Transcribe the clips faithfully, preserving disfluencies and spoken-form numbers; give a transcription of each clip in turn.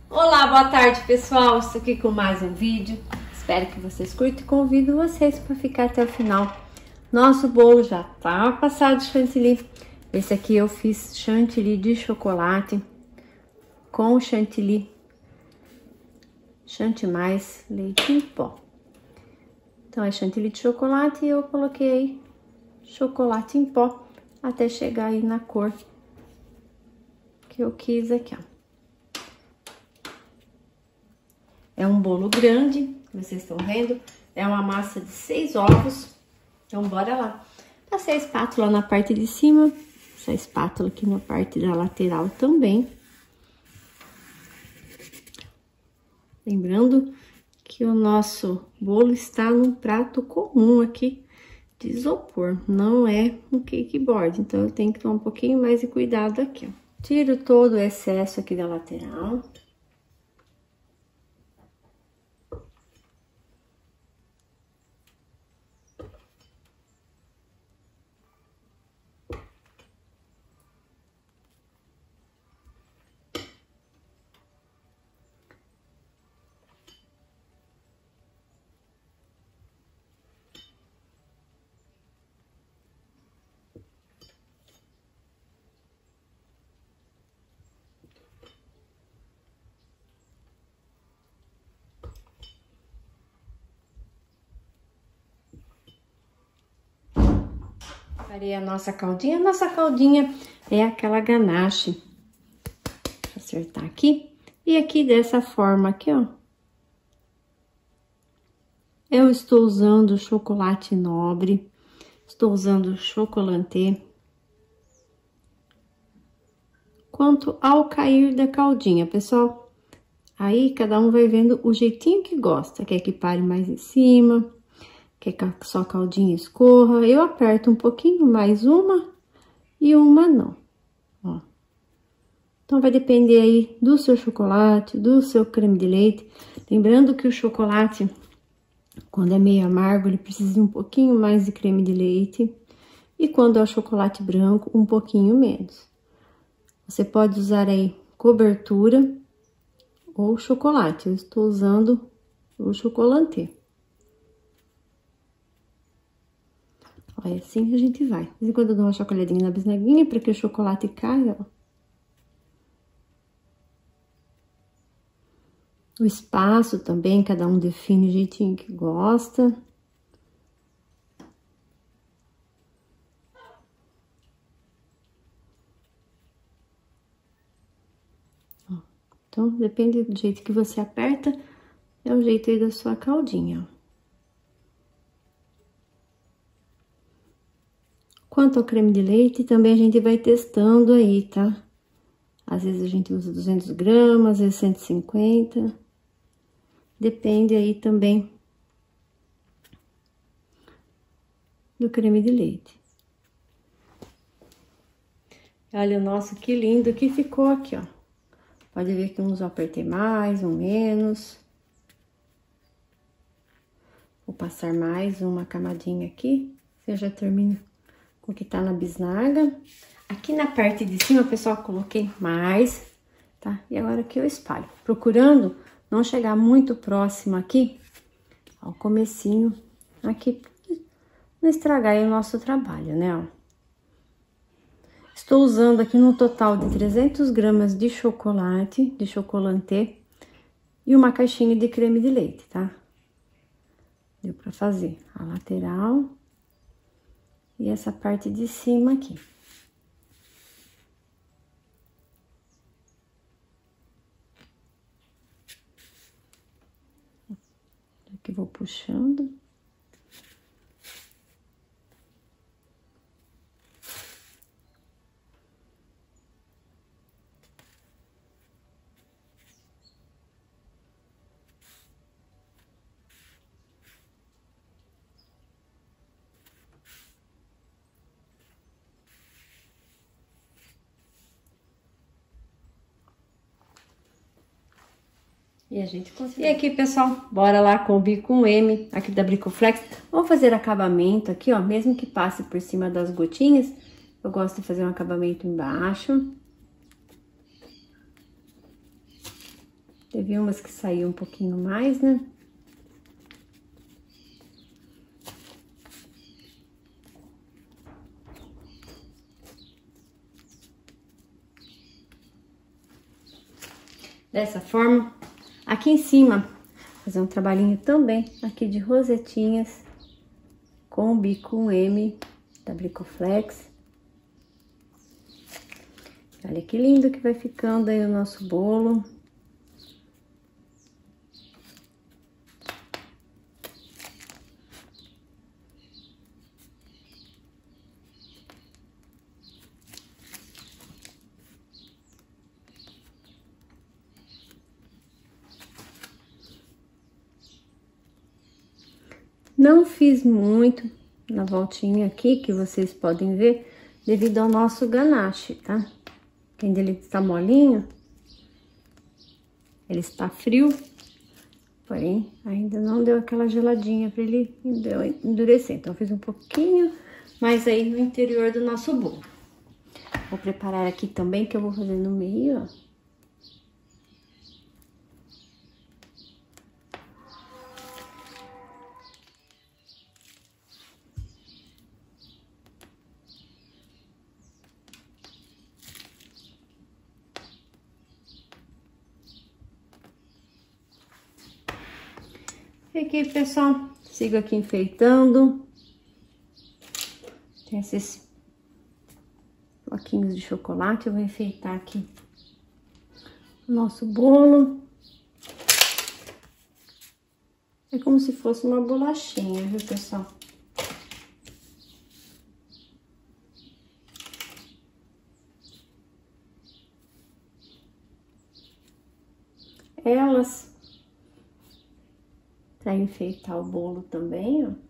Olá, boa tarde pessoal, estou aqui com mais um vídeo, espero que vocês curtam e convido vocês para ficar até o final. Nosso bolo já tá passado de chantilly, esse aqui eu fiz chantilly de chocolate com chantilly, chantilly mais leite em pó. Então é chantilly de chocolate e eu coloquei chocolate em pó até chegar aí na cor que eu quis aqui, ó. É um bolo grande, vocês estão vendo, é uma massa de seis ovos, então bora lá. Passei a espátula na parte de cima, essa espátula aqui na parte da lateral também. Lembrando que o nosso bolo está num prato comum aqui de isopor, não é um cake board, então eu tenho que tomar um pouquinho mais de cuidado aqui, ó. Tiro todo o excesso aqui da lateral. Preparei a nossa caldinha. A nossa caldinha é aquela ganache. Deixa eu acertar aqui. E aqui dessa forma aqui, ó. Eu estou usando chocolate nobre. Estou usando chocolate. Quanto ao cair da caldinha, pessoal, aí cada um vai vendo o jeitinho que gosta. Quer que pare mais em cima, quer que só a caldinha escorra. Eu aperto um pouquinho mais uma e uma não, ó. Então, vai depender aí do seu chocolate, do seu creme de leite. Lembrando que o chocolate, quando é meio amargo, ele precisa de um pouquinho mais de creme de leite. E quando é o chocolate branco, um pouquinho menos. Você pode usar aí cobertura ou chocolate. Eu estou usando o chocolate. Olha, assim a gente vai. De vez em quando eu dou uma chacoalhadinha na bisnaguinha para que o chocolate caia, ó. O espaço também, cada um define o jeitinho que gosta. Ó, então, depende do jeito que você aperta, é o jeito aí da sua caldinha, ó. Quanto ao creme de leite, também a gente vai testando aí, tá? Às vezes a gente usa duzentos gramas, às vezes cento e cinquenta. Depende aí também do creme de leite. Olha o nosso, que lindo que ficou aqui, ó. Pode ver que uns eu apertei mais, um menos. Vou passar mais uma camadinha aqui, eu já termino com o que tá na bisnaga. Aqui na parte de cima, pessoal, coloquei mais, tá? E agora aqui eu espalho, procurando não chegar muito próximo aqui ao comecinho, aqui, não estragar aí o nosso trabalho, né, ó. Estou usando aqui no total de trezentos gramas de chocolate, de chocolate, e uma caixinha de creme de leite, tá? Deu pra fazer a lateral e essa parte de cima aqui. Aqui vou puxando. E a gente consegue. E aqui, pessoal, bora lá com o bico M, aqui da Bricoflex. Vamos fazer acabamento aqui, ó, mesmo que passe por cima das gotinhas. Eu gosto de fazer um acabamento embaixo. Teve umas que saíam um pouquinho mais, né? Dessa forma, aqui em cima, fazer um trabalhinho também aqui de rosetinhas com o bico M da Blicoflex. Olha que lindo que vai ficando aí o nosso bolo. Não fiz muito na voltinha aqui, que vocês podem ver, devido ao nosso ganache, tá? Ainda ele está molinho, ele está frio, porém ainda não deu aquela geladinha para ele endurecer. Então, eu fiz um pouquinho mais aí no interior do nosso bolo. Vou preparar aqui também, que eu vou fazer no meio, ó. E aqui, pessoal, sigo aqui enfeitando. Tem esses bloquinhos de chocolate, eu vou enfeitar aqui o nosso bolo. É como se fosse uma bolachinha, viu, pessoal? Elas, para enfeitar o bolo também, ó.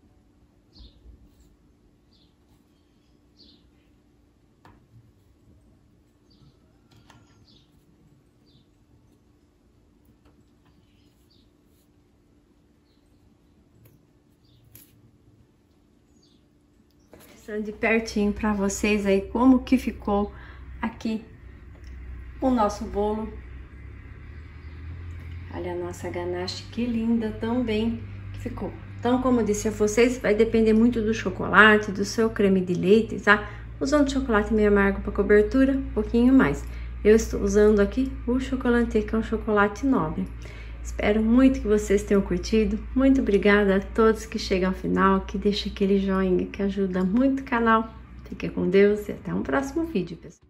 Mostrando de pertinho para vocês aí como que ficou aqui o nosso bolo. Olha a nossa ganache, que linda também que ficou. Então, como eu disse a vocês, vai depender muito do chocolate, do seu creme de leite, tá? Usando chocolate meio amargo para cobertura, um pouquinho mais. Eu estou usando aqui o chocolate, que é um chocolate nobre. Espero muito que vocês tenham curtido. Muito obrigada a todos que chegam ao final, que deixam aquele joinha que ajuda muito o canal. Fique com Deus e até um próximo vídeo, pessoal.